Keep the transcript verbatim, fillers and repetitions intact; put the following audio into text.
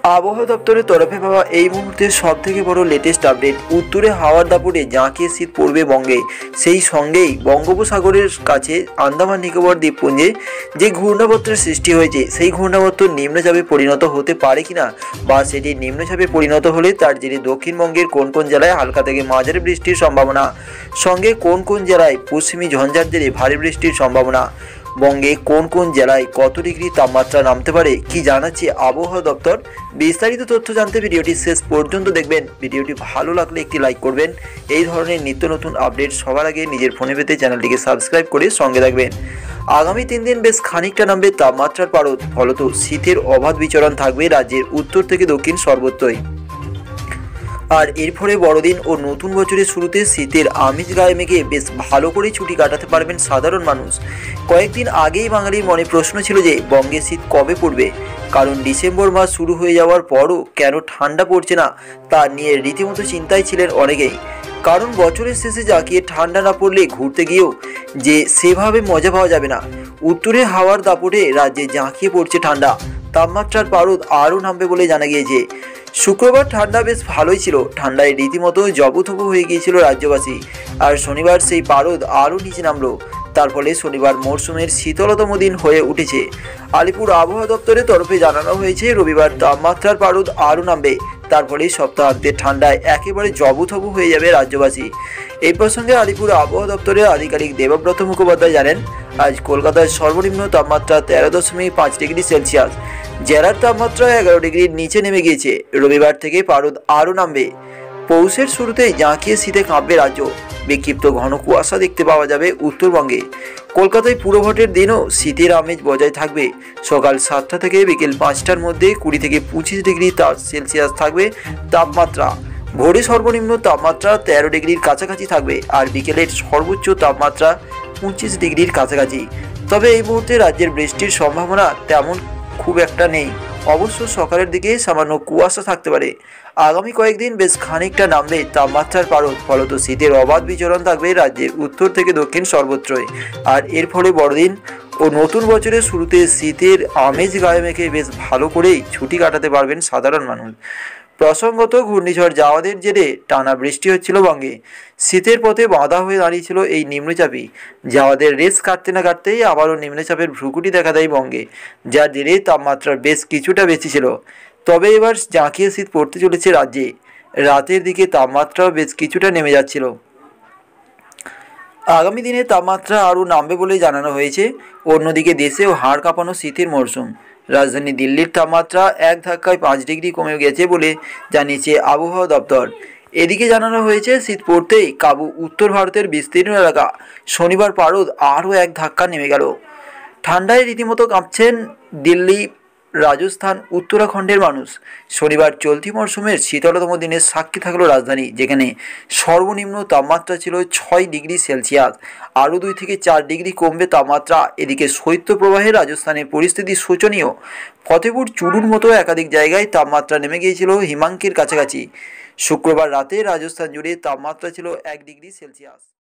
আবহাওয়া দপ্তরের তরফে পাওয়া এই মুহূর্তে সব থেকে বড় লেটেস্ট আপডেট। উত্তরে হাওয়ার দাপটে জাঁকিয়ে শীত পড়বে বঙ্গে, সেই সঙ্গেই বঙ্গোপসাগরের কাছে আন্দামান নিকোবর দ্বীপপুঞ্জে যে ঘূর্ণাবর্তের সৃষ্টি হয়েছে সেই ঘূর্ণাবর্ত নিম্নচাপে পরিণত হতে পারে কিনা, বা সেটি নিম্নচাপে পরিণত হলে তার জেরে দক্ষিণবঙ্গের কোন কোন জেলায় হালকা থেকে মাঝারি বৃষ্টির সম্ভাবনা, সঙ্গে কোন কোন জেলায় পশ্চিমী ঝঞ্ঝার জেরে ভারী বৃষ্টির সম্ভাবনা, বঙ্গে কোন কোন জেলায় কত ডিগ্রি তাপমাত্রা নামতে পারে কি জানাচ্ছে আবহাওয়া দপ্তর। বিস্তারিত তথ্য জানতে ভিডিওটি শেষ পর্যন্ত দেখবেন। ভিডিওটি ভালো লাগলে একটি লাইক করবেন। এই ধরনের নিত্য নতুন আপডেট সবার আগে নিজের ফোনে পেতে চ্যানেলটিকে সাবস্ক্রাইব করে সঙ্গে থাকবেন। আগামী তিন দিন বেশ খানিকটা নামবে তাপমাত্রার পারদ, ফলত শীতের অবাধ বিচরণ থাকবে রাজ্যের উত্তর থেকে দক্ষিণ সর্বত্রই। আর এর ফলে বড়দিন ও নতুন বছরের শুরুতে শীতের আমেজ গায়ে মেঘে বেশ ভালো করে ছুটি কাটাতে পারবেন সাধারণ মানুষ। কয়েকদিন আগেই বাঙালির মনে প্রশ্ন ছিল যে বঙ্গে শীত কবে পড়বে, কারণ ডিসেম্বর মাস শুরু হয়ে যাওয়ার পরও কেন ঠান্ডা পড়ছে না তা নিয়ে রীতিমতো চিন্তায় ছিলেন অনেকেই। কারণ বছরের শেষে জাঁকিয়ে ঠান্ডা না পড়লে ঘুরতে গিয়েও যে সেভাবে মজা পাওয়া যাবে না। উত্তরে হাওয়ার দাপটে রাজ্যে জাঁকিয়ে পড়ছে ঠান্ডা, তাপমাত্রার পারদ আরও নামবে বলে জানা গিয়েছে। শুক্রবার ঠান্ডা বেশ ভালোই ছিল, ঠান্ডায় রীতিমতো জবুথবু হয়ে গিয়েছিল রাজ্যবাসী। আর শনিবার সেই পারদ আরও নিচে নামলো, তার ফলে শনিবার মরশুমের শীতলতম দিন হয়ে উঠেছে। আলিপুর আবহাওয়া দপ্তরের তরফে জানানো হয়েছে রবিবার তাপমাত্রার পারদ আরও নামবে, তার ফলে সপ্তাহান্তের ঠান্ডায় একেবারে জবুথবু হয়ে যাবে রাজ্যবাসী। এই প্রসঙ্গে আলিপুর আবহাওয়া দপ্তরের আধিকারিক দেবব্রত মুখোপাধ্যায় জানেন, আজ কলকাতার সর্বনিম্ন তাপমাত্রা তেরো দশমিক পাঁচ ডিগ্রি সেলসিয়াস, জেলার তাপমাত্রা এগারো ডিগ্রির নিচে নেমে গিয়েছে। রবিবার থেকে পারদ আরও নামবে। পৌষের শুরুতেই জাঁকিয়ে শীতে কাঁপবে রাজ্য, বিক্ষিপ্ত ঘন কুয়াশা দেখতে পাওয়া যাবে উত্তরবঙ্গে। কলকাতায় পুরভোটের দিনও শীতের আমেজ বজায় থাকবে। সকাল সাতটা থেকে বিকেল পাঁচটার মধ্যে কুড়ি থেকে পঁচিশ ডিগ্রি সেলসিয়াস থাকবে তাপমাত্রা। ভোরে সর্বনিম্ন তাপমাত্রা তেরো ডিগ্রির কাছাকাছি থাকবে, আর বিকেলের সর্বোচ্চ তাপমাত্রা পঁচিশ ডিগ্রির কাছাকাছি। তবে এই মুহূর্তে রাজ্যের বৃষ্টির সম্ভাবনা তেমন খুব একটা নেই, অবশ্য সকালের দিকে সামান্য কুয়াশা থাকতে পারে। আগামী কয়েকদিন বেশ খানিকটা নামবে তাপমাত্রার পারদ, ফলত শীতের অবাধ বিচরণ থাকবে রাজ্যের উত্তর থেকে দক্ষিণ সর্বত্রই। আর এর ফলে বড়দিন ও নতুন বছরের শুরুতে শীতের আমেজ গায়ে মেখে বেশ ভালো করেই ছুটি কাটাতে পারবেন সাধারণ মানুষ। প্রসঙ্গত ঘূর্ণিঝড় জাওয়াদের জেরে টানা বৃষ্টি হচ্ছিল বঙ্গে। শীতের পথে বাধা হয়ে দাঁড়িয়েছিল এই নিম্নচাপই। জাওয়াদের রেস কাটতে না কাটতেই আবারও নিম্নচাপের ভ্রুকুটি দেখা দেয় বঙ্গে, যার জেরে তাপমাত্রা বেশ কিছুটা বেশি ছিল। তবে এবার জাঁকিয়ে শীত পড়তে চলেছে রাজ্যে। রাতের দিকে তাপমাত্রাও বেশ কিছুটা নেমে যাচ্ছিল। আগামী দিনে তাপমাত্রা আরও নামবে বলে জানানো হয়েছে। অন্যদিকে দেশেও হাড় কাঁপানো শীতের মরশুম। রাজধানী দিল্লির তাপমাত্রা এক ধাক্কায় পাঁচ ডিগ্রি কমে গেছে বলে জানিয়েছে আবহাওয়া দপ্তর। এদিকে জানানো হয়েছে শীত পড়তেই কাবু উত্তর ভারতের বিস্তীর্ণ এলাকা। শনিবার পারদ আরও এক ধাক্কা নেমে গেল। ঠান্ডায় রীতিমতো কাঁপছেন দিল্লি, রাজস্থান, উত্তরাখণ্ডের মানুষ। শনিবার চলতি মরশুমের শীতলতম দিনের সাক্ষী থাকলো রাজধানী, যেখানে সর্বনিম্ন তাপমাত্রা ছিল ছয় ডিগ্রি সেলসিয়াস। আরও দুই থেকে চার ডিগ্রি কমবে তাপমাত্রা। এদিকে শৈত্যপ্রবাহে রাজস্থানের পরিস্থিতি শোচনীয়। ফতেপুর চুরুর মতো একাধিক জায়গায় তাপমাত্রা নেমে গিয়েছিল হিমাঙ্কের কাছাকাছি। শুক্রবার রাতে রাজস্থান জুড়ে তাপমাত্রা ছিল এক ডিগ্রি সেলসিয়াস।